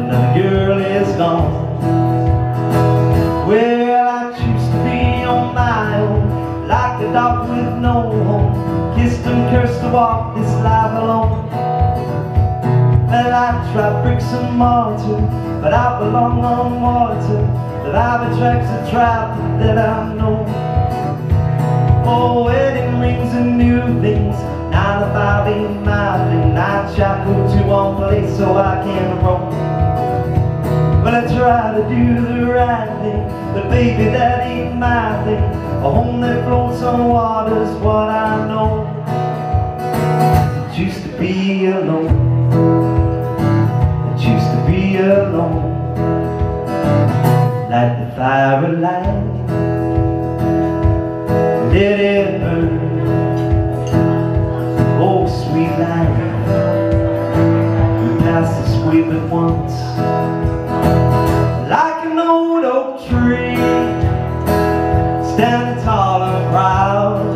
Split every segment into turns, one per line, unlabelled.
another girl is gone. Well, I choose to be on my own, like a dog with no home, kissed and cursed to walk this life alone. Well, I tried bricks and mortar, but I belong on water. The life attracts a trap that I know. Oh, wedding rings and new things, 9 to 5 ain't my thing. I shackle to one place so I can roam. Well, I try to do the right thing, but baby, that ain't my thing. A home that floats on water's what I know. I choose to be alone. I choose to be alone. Light the fire alive, let it burn. Oh, sweet life, we passed this way but once. Like an old oak tree, standing tall and proud,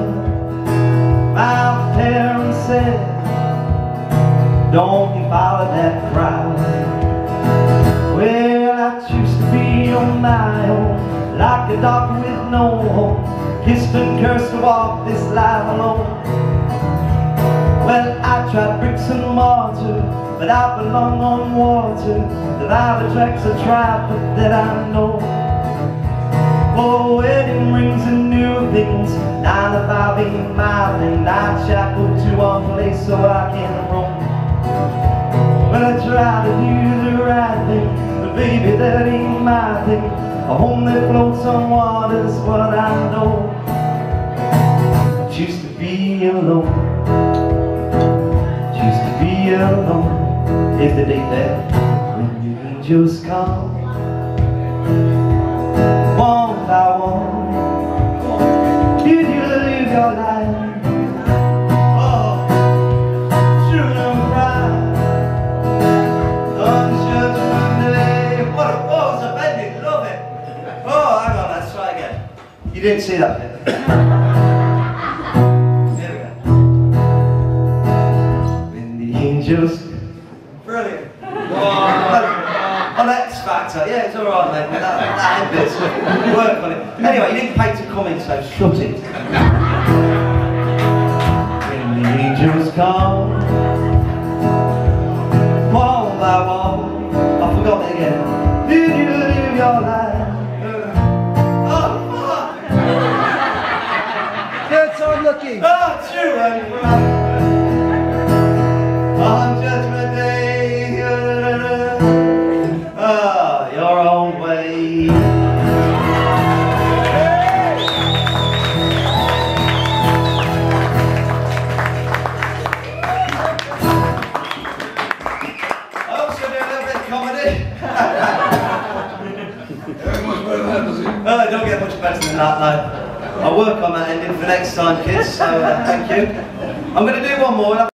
my parents said, don't you follow that crowd. Well, I choose to be on my own, like a dog with no home, kissed and cursed to walk this life alone. Well, I tried bricks and mortar, but I belong on water. The life attracts a trap that I know. Oh, wedding rings and new things, 9 to 5 ain't my thing. I shackle to one place so I can roam. Well, I try to do the right thing, but baby, that ain't my thing. A home that floats on water's what I know. I choose to be alone. Choose to be alone. Here's the date there. When the angels come, one by one, did you live your life? Oh, true and right. On Judgment Day. What a pose, I bet you love it. Oh, hang on, let's try again. You didn't see that bit. Angels. Brilliant. On X Factor. Yeah, it's alright, mate. That bits. Work on it. Anyway, you didn't pay to come in, so shut it. When the angels come, one by one, I forgot it again. Did you live your life? Oh, fuck!
Third time lucky.
Oh, true and right. On Judgment Day, your own way. I also do a little bit of comedy. Oh, don't get much better than that, though. I'll work on that ending for next time, kids, so thank you. I'm going to do one more.